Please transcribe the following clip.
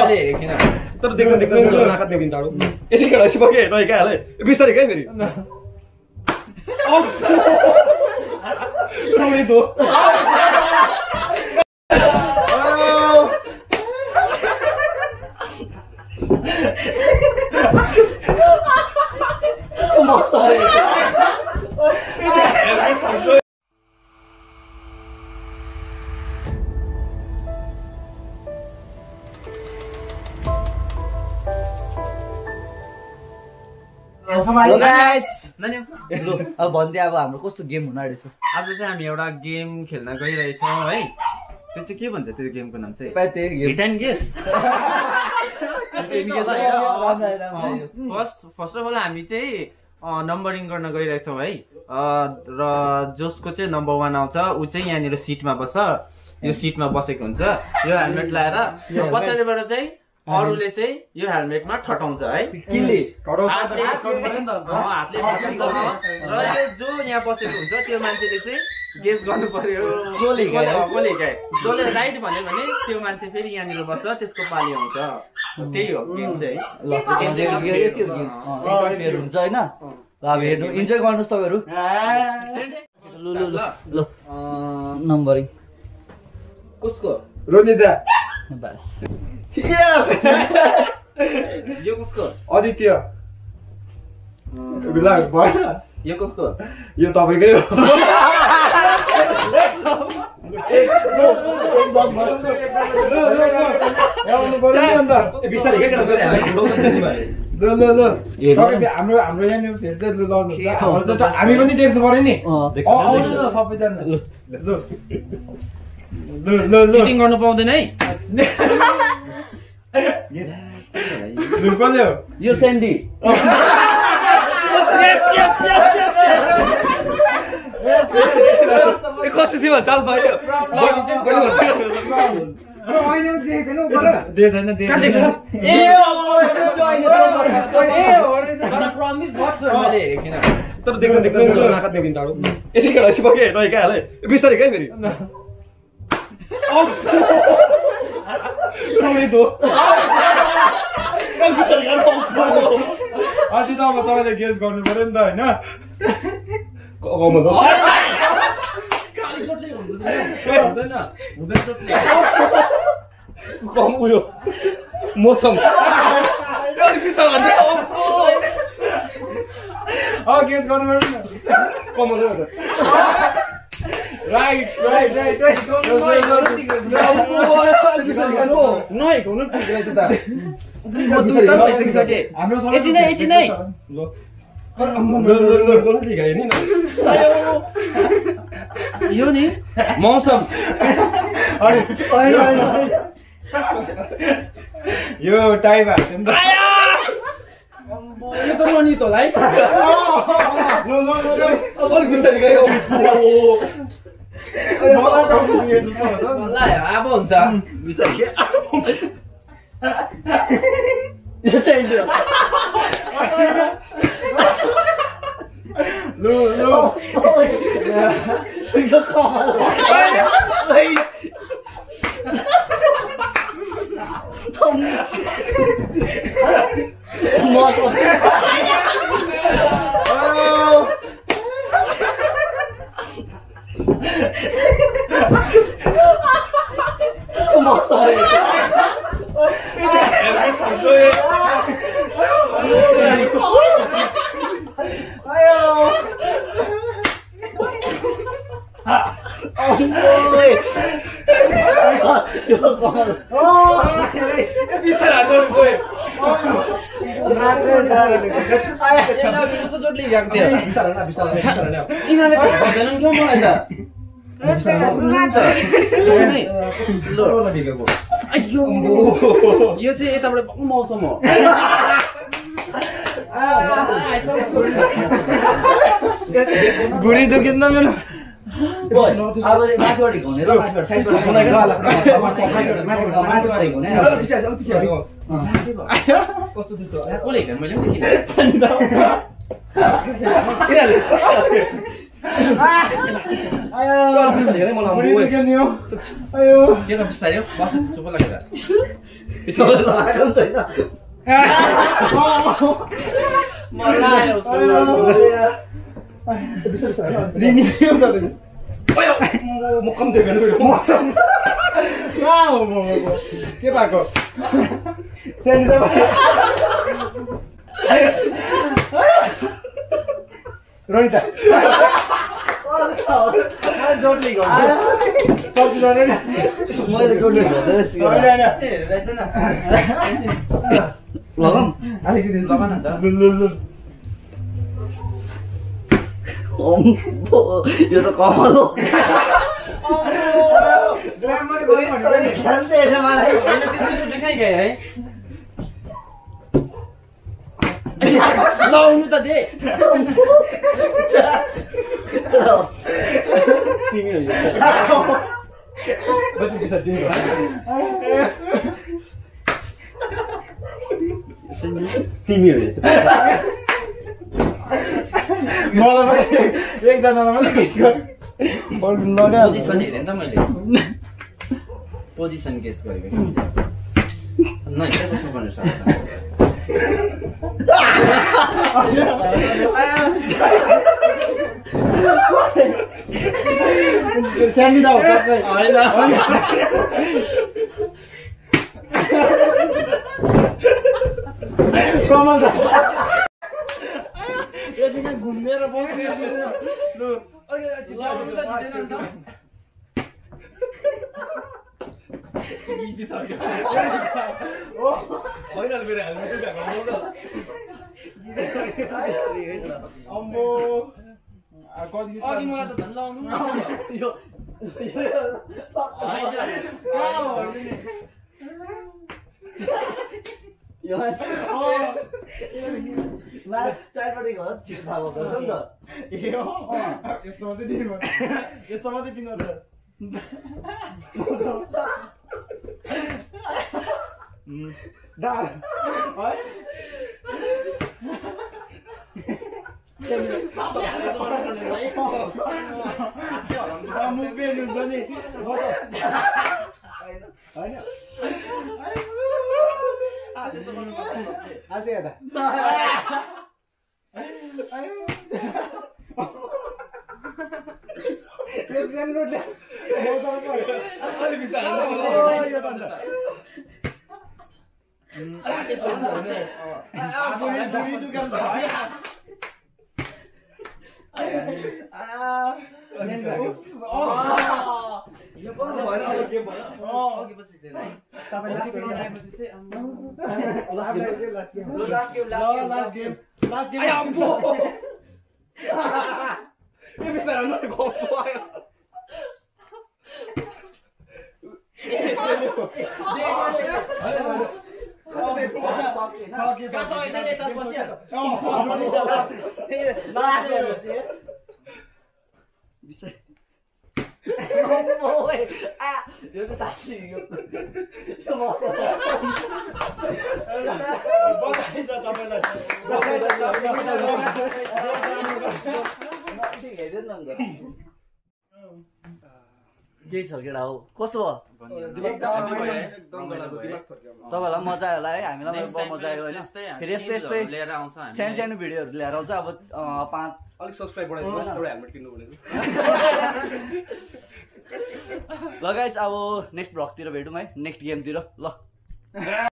मैले हेरेको थिइनँ तर देख्न नाका देख्दिन टाढो यसै केटा यसो बगे नयाँ क्या हाले बिस्तारै क्या फेरि अब भन्दै अब हाम्रो कस्तो गेम हुन आँटेछ आज चाहिँ हामी एउटा गेम खेल्न गइरहेछौँ है त्यो चाहिँ के भन्छ त्यो गेमको नाम चाहिँ hit and guess first of all हामी चाहिँ नम्बरिङ गर्न गइरहेछौँ है र जसको चाहिँ नम्बर 1 आउँछ ऊ चाहिँ यहाँनिर सिटमा बस्छ यो सिटमा बसेको हुन्छ यो हेलमेट लाएर पछाडिबाट चाहिँ अरूले चाहिँ यो हेलमेटमा ठटाउँछ है किले हातले र यो जो यहाँ बसेको हुन्छ त्यो मान्छेले चाहिँ गेस गर्नु पर्यो जसले राइट भन्यो भने त्यो मान्छे फेरि यहाँनिर बस्छ त्यसको पाली आउँछ त्यही हो गेम चाहिँ हुन्छ होइन ल अब हेर्नु इन्जोय गर्नुहोस् तपाईँहरू ल नम्बरिङ कसको रोनिता बस यो कसको आदित्य यो कसको यो तपाईँकै हो हाम्रो यहाँनिर फेस हामी पनि देख्नु पर्यो नि सबैजना चिटिङ गर्नु पाउँदैन है यो सेन्डी कस्तो थियो चाल पायो तर देख्न नाका देख्दिन टाढो यसै केटा यसो बगे नयाँ क्या हाले बिस्तारै क्या फेरि अझै त अब तपाईँले गेस गर्नु पर्यो नि त होइन उयो मौसम गेस गर्नु पर्यो नि कमल राइट यो नि मौसम यो टाइम हाल्थ्यो नि त यो त मनी त है अब हुन्छ यो चाहिँ यताबाट मौसम हो भुँडी दुखिन्छ मेरो अब माथिबाट घुने र माथिबाट साइडबाट माथिबाट घुने कस्तो त्यस्तो कसले हेर्नु मैले पनि देखिनँ सबैले लगाएको नि त होइन मलाई आयो उसको रिनी के हुन्छ म कम दिएको कहाँ हो म के भएको सेन्डी त रोहिता जोडले गर्छ सब्जी ल्याउने न मैले जोडले गर्दै लगाम अलिकति लगाउन त यो त कमल हो खेल्दै मलाई होइन त्यसको देखाइ गए है लाउनु त दे तिमी हो यो तिमी हो मलाई एकजनालाई मात्रै पोजिसन हेरेँ नि त मैले पोजिसन गेस गरेको नै कस्तो पर्ने छ स्यान्डी त हो होइन कमल त यतिकै घुमेर बस्ने होइन मेरो हेलमेट अम्बो कति अघि मलाई त झन् लाउनु यस्तो मात्रै दिनु यस्तो मात्रै दिनु के छ केटा हो कस्तो भयो तपाईँहरूलाई मजा आयो होला है हामीलाई बहुत मजा आयो होइन फेरि यस्तै यस्तै लिएर आउँछ सानो सानो भिडियोहरू लिएर आउँछ अब 5 अलिक सब्स्क्राइब बढाइदिनुहोस् एउटा हेलमेट किन्नु भनेको ल गाइस अब नेक्स्ट भ्लगतिर भेटौँ है नेक्स्ट गेमतिर ल